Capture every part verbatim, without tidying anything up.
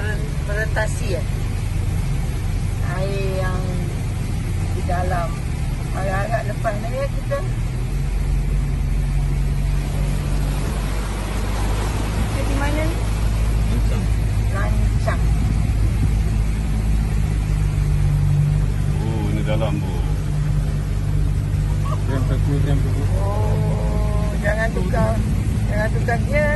fermentasi eh. Air yang di dalam. Agak-agak lepas ni ya kita. Kita di mana ni? Lancang. Lancang. Oh, ini dalam bu. Rem satu, rem satu. Oh, jangan tukar. Jangan tukar gear.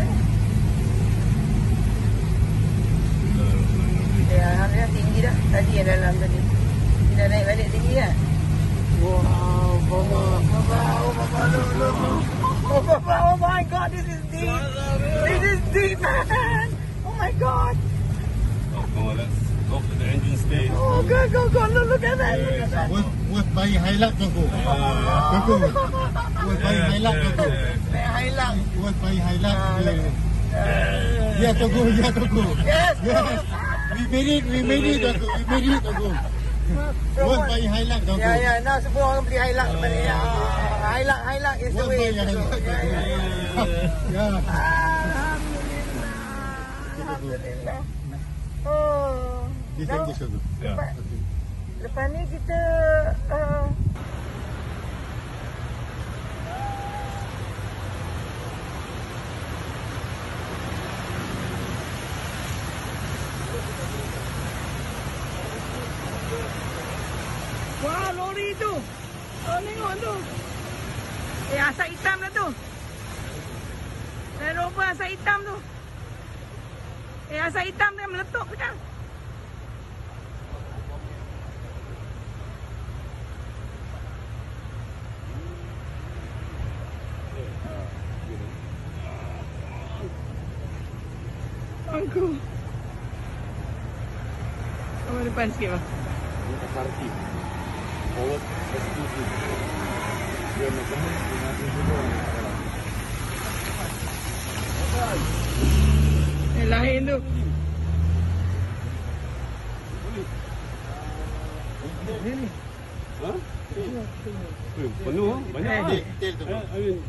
Ya, alhamdulillah tinggi dah. Tadi yang dalam tadi. Kita dah naik balik tinggi kan? Wow, Baba. Baba, oh Baba, look, look. Oh Baba, oh my God, this is deep. This is deep, man. Oh my God. Oh, come on, let's go to the engine stage. Oh, go, go, go. Look, look at that. Look at that. Worth, worth buying highlight Tuanku. Tuanku. Worth buying highlight Tuanku. Naik highlight. Worth buying highlight. Ah, Yeah. Uh, Ya Tuanku, ya Tuanku. yes, Yes. We made it, we made it Tuanku. We made it Tuanku. Worth buying highlight Tuanku. Ya, ya. Now semua orang beli highlight kepada ya. Highlight, highlight is the Worth way. buying highlight. Ya, ya. Ya. Alhamdulillah. Alhamdulillah. Oh. This Now, engine Tuanku. Ya. lepas ni kita uh, wah, lori tu. Oh, tengok tu. Eh, asap hitam dah tu. Land Rover asap hitam tu. Eh, asap hitam tu yang meletup sekarang. Aku. Oh, depan sikit bang. Ini party. Forward, exclusive. Dia macam ni, dia masih juga. Eh, lain tu. Ni ni. Ha? Eh, penuh ah, banyak ah. Eh, Tail tu. Eh, I mean,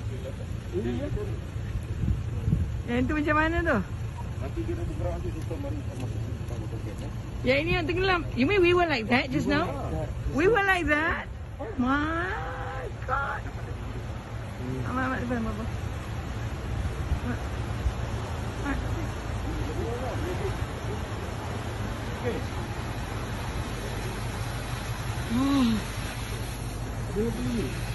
Yang tu macam mana tu? nanti kita tu berang nanti sistem baru masuk sistem motor gate eh. Yang ini yang tenggelam. You mean we were like that just now? We were like that? My God. Amat, amat, depan, apa? Hmm. Dia beli.